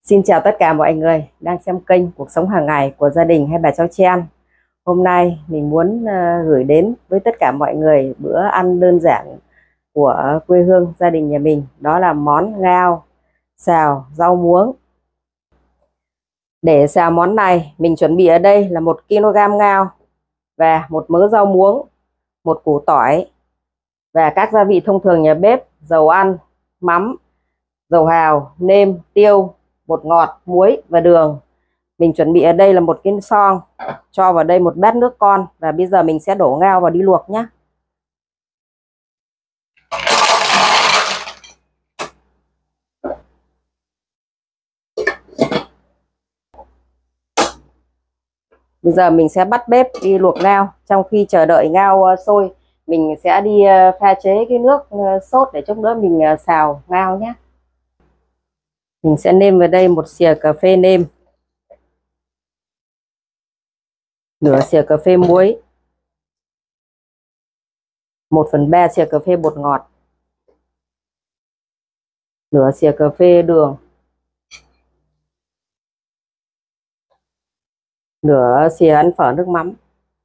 Xin chào tất cả mọi người đang xem kênh Cuộc sống hàng ngày của gia đình Hai Bà Cháu Chen. Hôm nay mình muốn gửi đến với tất cả mọi người bữa ăn đơn giản của quê hương gia đình nhà mình. Đó là món ngao xào rau muống. Để xào món này mình chuẩn bị ở đây là 1 kg ngao và một mớ rau muống, một củ tỏi và các gia vị thông thường nhà bếp: dầu ăn, mắm, dầu hào, nêm, tiêu, bột ngọt, muối và đường. Mình chuẩn bị ở đây là 1 cái xoong, cho vào đây 1 bát nước con và bây giờ mình sẽ đổ ngao vào đi luộc nhé. Bây giờ mình sẽ bắt bếp đi luộc ngao. Trong khi chờ đợi ngao sôi, mình sẽ đi pha chế cái nước sốt để chút nữa mình xào ngao nhé. Mình sẽ nêm vào đây 1 xìa cà phê nêm, nửa xìa cà phê muối, 1/3 xìa cà phê bột ngọt, nửa xìa cà phê đường, nửa xìa ăn phở nước mắm,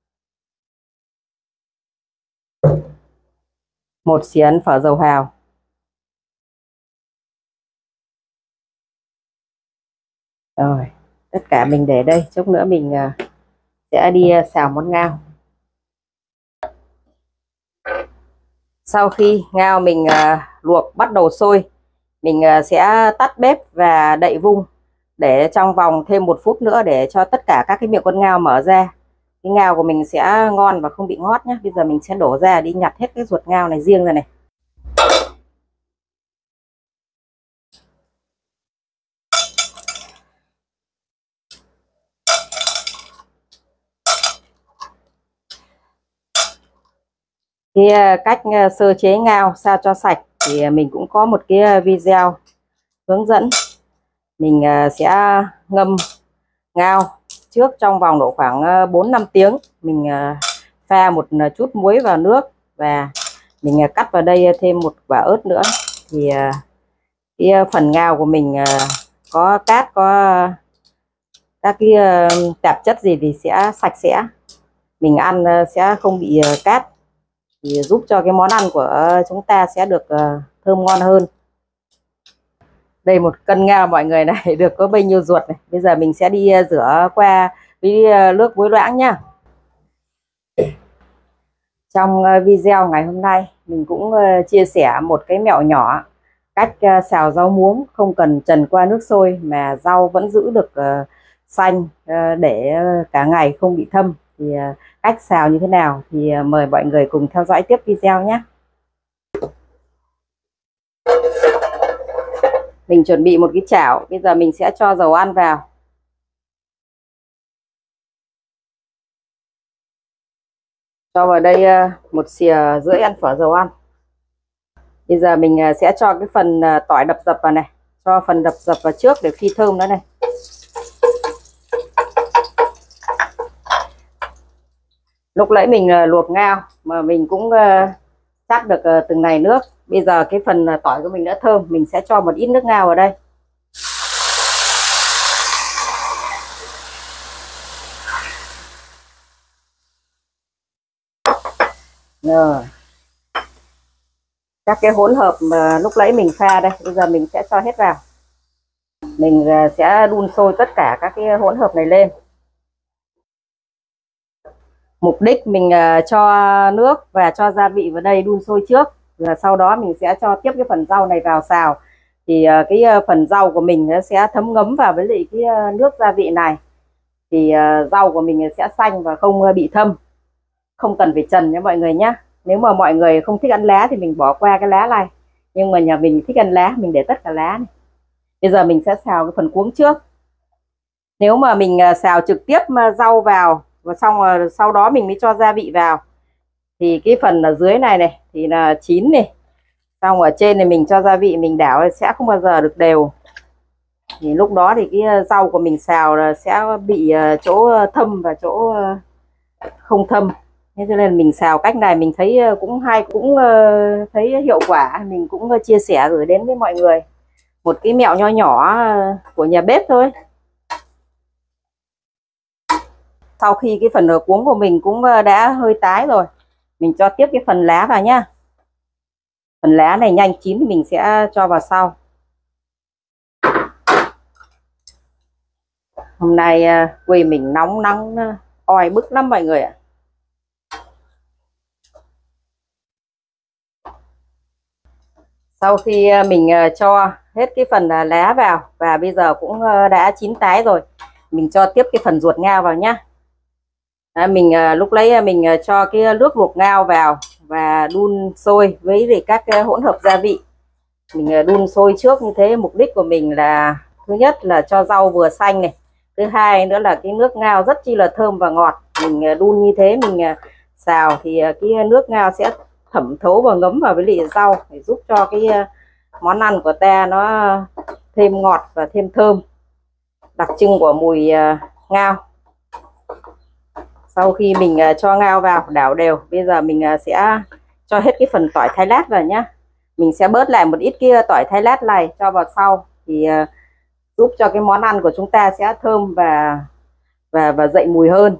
1 xìa ăn phở dầu hào. Rồi, tất cả mình để đây, chút nữa mình sẽ đi xào món ngao. Sau khi ngao mình luộc bắt đầu sôi, mình sẽ tắt bếp và đậy vung để trong vòng thêm 1 phút nữa để cho tất cả các cái miệng con ngao mở ra. Cái ngao của mình sẽ ngon và không bị ngót nhé. Bây giờ mình sẽ đổ ra đi nhặt hết cái ruột ngao này riêng ra này. Cái cách sơ chế ngao sao cho sạch thì mình cũng có một cái video hướng dẫn. Mình sẽ ngâm ngao trước trong vòng độ khoảng 4-5 tiếng. Mình pha một chút muối vào nước và mình cắt vào đây thêm 1 quả ớt nữa. Thì cái phần ngao của mình có cát, có các cái tạp chất gì thì sẽ sạch sẽ. Mình ăn sẽ không bị cát, thì giúp cho cái món ăn của chúng ta sẽ được thơm ngon hơn. Đây 1 cân ngao mọi người này, được có bao nhiêu ruột này. Bây giờ mình sẽ đi rửa qua với nước muối loãng nhá. Trong video ngày hôm nay mình cũng chia sẻ một cái mẹo nhỏ cách xào rau muống không cần trần qua nước sôi mà rau vẫn giữ được xanh để cả ngày không bị thâm. Thì cách xào như thế nào thì mời mọi người cùng theo dõi tiếp video nhé. Mình chuẩn bị một cái chảo, bây giờ mình sẽ cho dầu ăn vào. Cho vào đây 1,5 xìa ăn phở dầu ăn. Bây giờ mình sẽ cho cái phần tỏi đập dập vào này. Cho phần đập dập vào trước để phi thơm nữa này. Lúc nãy mình luộc ngao mà mình cũng chắc được từng này nước. Bây giờ cái phần tỏi của mình đã thơm, mình sẽ cho một ít nước ngao vào đây. Rồi. Các cái hỗn hợp mà lúc nãy mình pha đây, bây giờ mình sẽ cho hết vào. Mình sẽ đun sôi tất cả các cái hỗn hợp này lên. Mục đích mình cho nước và cho gia vị vào đây đun sôi trước, và sau đó mình sẽ cho tiếp cái phần rau này vào xào. Thì cái phần rau của mình nó sẽ thấm ngấm vào với lại cái nước gia vị này. Thì rau của mình sẽ xanh và không bị thâm. Không cần phải trần nha mọi người nhé. Nếu mà mọi người không thích ăn lá thì mình bỏ qua cái lá này. Nhưng mà nhà mình thích ăn lá, mình để tất cả lá này. Bây giờ mình sẽ xào cái phần cuống trước. Nếu mà mình xào trực tiếp rau vào và xong rồi sau đó mình mới cho gia vị vào thì cái phần ở dưới này này thì là chín này, xong ở trên này mình cho gia vị mình đảo sẽ không bao giờ được đều. Thì lúc đó thì cái rau của mình xào là sẽ bị chỗ thâm và chỗ không thâm. Thế cho nên mình xào cách này mình thấy cũng hay, cũng thấy hiệu quả, mình cũng chia sẻ gửi đến với mọi người. một cái mẹo nho nhỏ của nhà bếp thôi. Sau khi cái phần cuống của mình cũng đã hơi tái rồi, mình cho tiếp cái phần lá vào nhá. Phần lá này nhanh chín thì mình sẽ cho vào sau. Hôm nay quê mình nóng nắng oi bức lắm mọi người ạ. Sau khi mình cho hết cái phần lá vào và bây giờ cũng đã chín tái rồi, mình cho tiếp cái phần ruột ngao vào nhá. Mình lúc lấy mình cho cái nước luộc ngao vào và đun sôi với các hỗn hợp gia vị. Mình đun sôi trước như thế, mục đích của mình là thứ nhất là cho rau vừa xanh này, thứ hai nữa là cái nước ngao rất chi là thơm và ngọt. Mình đun như thế mình xào thì cái nước ngao sẽ thẩm thấu và ngấm vào với lại rau để giúp cho cái món ăn của ta nó thêm ngọt và thêm thơm, đặc trưng của mùi ngao. Sau khi mình cho ngao vào đảo đều, bây giờ mình sẽ cho hết cái phần tỏi thái lát vào nhá. Mình sẽ bớt lại một ít kia tỏi thái lát này cho vào sau thì giúp cho cái món ăn của chúng ta sẽ thơm và dậy mùi hơn.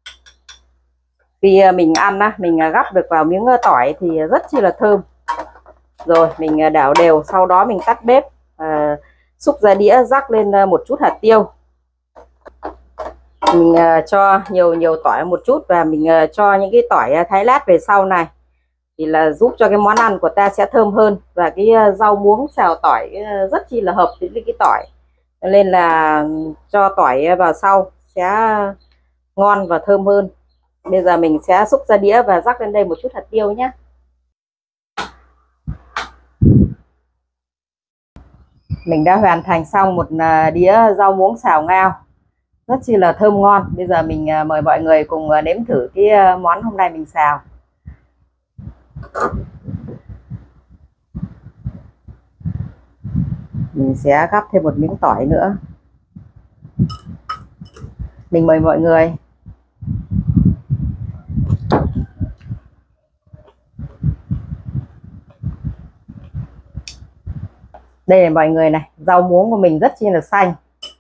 Khi mình ăn mình gắp được vào miếng tỏi thì rất chi là thơm. Rồi mình đảo đều, sau đó mình tắt bếp, xúc ra đĩa, rắc lên một chút hạt tiêu. Mình cho nhiều tỏi một chút và mình cho những cái tỏi thái lát về sau này thì là giúp cho cái món ăn của ta sẽ thơm hơn, và cái rau muống xào tỏi rất chi là hợp với cái tỏi, nên là cho tỏi vào sau sẽ ngon và thơm hơn. Bây giờ mình sẽ xúc ra đĩa và rắc lên đây một chút hạt tiêu nhé. Mình đã hoàn thành xong một đĩa rau muống xào ngao rất chi là thơm ngon. Bây giờ mình mời mọi người cùng nếm thử cái món hôm nay mình xào. Mình sẽ gắp thêm một miếng tỏi nữa. Mình mời mọi người. Đây là mọi người này, rau muống của mình rất chi là xanh,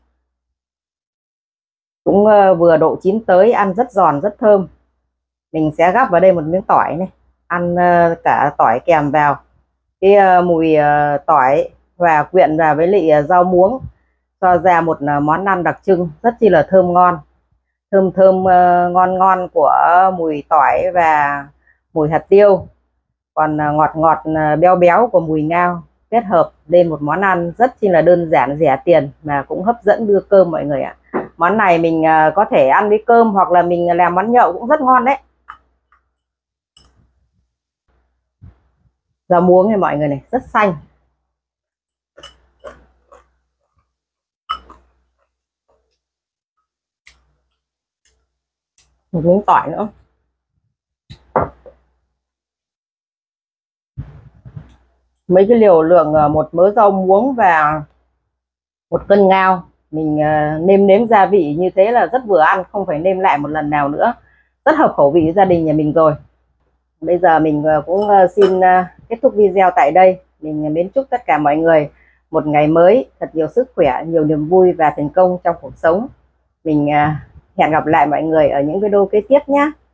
cũng vừa độ chín tới, ăn rất giòn rất thơm. Mình sẽ gắp vào đây một miếng tỏi này, ăn cả tỏi kèm vào. Cái mùi tỏi và quyện vào với lại rau muống cho ra một món ăn đặc trưng rất chi là thơm ngon, thơm ngon của mùi tỏi và mùi hạt tiêu, còn ngọt béo béo của mùi ngao, kết hợp lên một món ăn rất chi là đơn giản rẻ tiền mà cũng hấp dẫn đưa cơm mọi người ạ. Món này mình có thể ăn với cơm hoặc là mình làm món nhậu cũng rất ngon đấy. Rau muống này mọi người này, rất xanh. Một miếng tỏi nữa. Mấy cái liều lượng một mớ rau muống và một cân ngao, mình nêm gia vị như thế là rất vừa ăn, không phải nêm lại một lần nào nữa, rất hợp khẩu vị gia đình nhà mình rồi. Bây giờ mình cũng xin kết thúc video tại đây. Mình mến chúc tất cả mọi người một ngày mới thật nhiều sức khỏe, nhiều niềm vui và thành công trong cuộc sống. Mình hẹn gặp lại mọi người ở những video kế tiếp nhé.